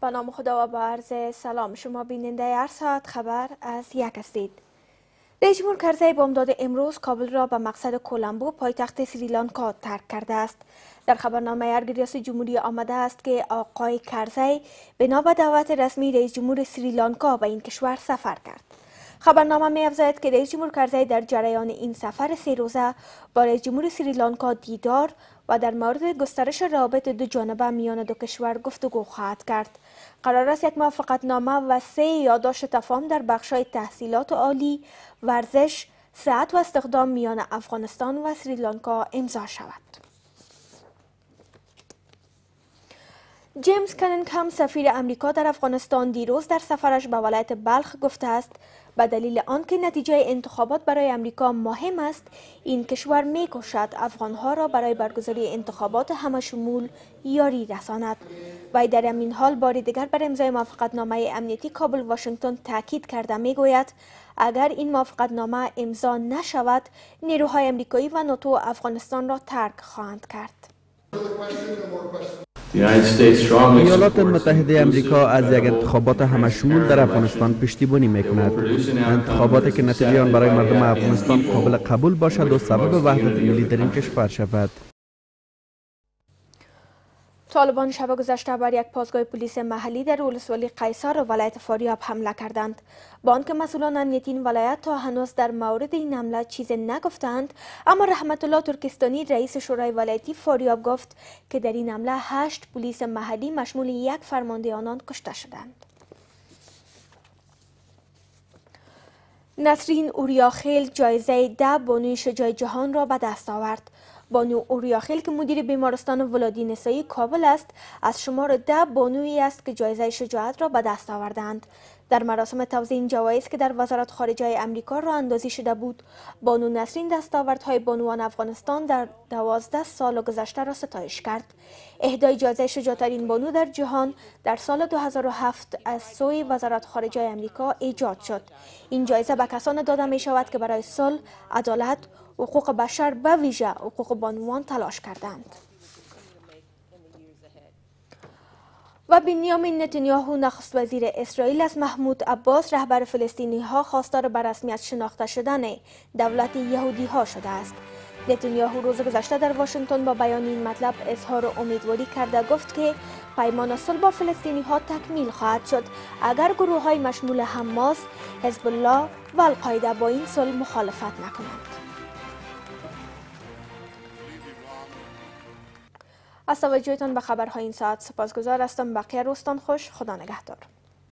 به نام خدا و با عرض سلام شما بیننده هر ساعت خبر از یک هستید. رئیس جمهور کرزی بامداد امروز کابل را به مقصد کولمبو پایتخت سریلانکا ترک کرده است. در خبرنامه ارگ ریاست جمهوری آمده است که آقای کرزی بنا به دعوت رسمی رئیس جمهور سریلانکا به این کشور سفر کرد. خبرنامه می افزاید که رئیس جمهور کرزی در جریان این سفر 3 روزه با رئیس جمهور سریلانکا دیدار و در مورد گسترش روابط دو جانبه میان دو کشور گفتگو خواهد کرد. قرار است یک موافقتنامه و 3 یادداشت تفاهم در بخش‌های تحصیلات عالی، ورزش، صحت و استخدام میان افغانستان و سریلانکا امضا شود. جیمز کنینگهم سفیر امریکا در افغانستان دیروز در سفرش به ولایت بلخ گفته است به دلیل آنکه نتیجه انتخابات برای امریکا مهم است، این کشور می‌کوشد افغانها را برای برگزاری انتخابات همه‌شمول یاری رساند. و در همین حال بار دیگر بر امضای موافقتنامه امنیتی کابل واشنگتن تاکید کرده میگوید اگر این موافقتنامه امضا نشود، نیروهای امریکایی و ناتو افغانستان را ترک خواهند کرد. ایالات متحده امریکا از یک انتخابات همه‌شمول در افغانستان پشتیبانی می‌کند. انتخاباتی که نتیجه آن برای مردم افغانستان قابل قبول باشد و سبب وحدت ملی در این کشور شود. طالبان شب گذشته بر یک پاسگاه پلیس محلی در ولسوالی قیصر و ولایت فاریاب حمله کردند. با آنکه مسئولان امنیتی این ولایت تا هنوز در مورد این حمله چیزی نگفتند، اما رحمت الله ترکستانی رئیس شورای ولایتی فاریاب گفت که در این حمله 8 پلیس محلی مشمول یک فرمانده آنان کشته شدند. نسرین اوریاخیل جایزه 10 بانوی شجاع جهان را به دست آورد. بانو اوریاخیل که مدیر بیمارستان ولادی نسایی کابل است، از شمار 10 بانویی است که جایزه شجاعت را به دست آوردند. در مراسم توزیع این جوایز که در وزارت خارجه امریکا راه اندازی شده بود، بانو نسرین دستاوردهای بانوان افغانستان در 12 سال گذشته را ستایش کرد. اهدای جایزه شجاع‌ترین بانو در جهان در سال 2007 از سوی وزارت خارجه امریکا ایجاد شد. این جایزه به کسانی داده می شود که برای صلح، عدالت، حقوق بشر به ویژه حقوق بانوان تلاش کردند. و بنیامین نتانیاهو نخست وزیر اسرائیل از محمود عباس رهبر فلسطینی ها خواستار به رسمیت شناخته شدن دولت یهودی ها شده است. نتانیاهو روز گذشته در واشنگتن با بیان این مطلب اظهار امیدواری کرده گفت که پیمان صلح با فلسطینی ها تکمیل خواهد شد اگر گروه های مشمول حماس، حزب الله و القاعده با این صلح مخالفت نکنند. از توجهتان به خبرهای این ساعت سپاسگزار هستم. بقیه روزتان خوش. خدا نگهدار.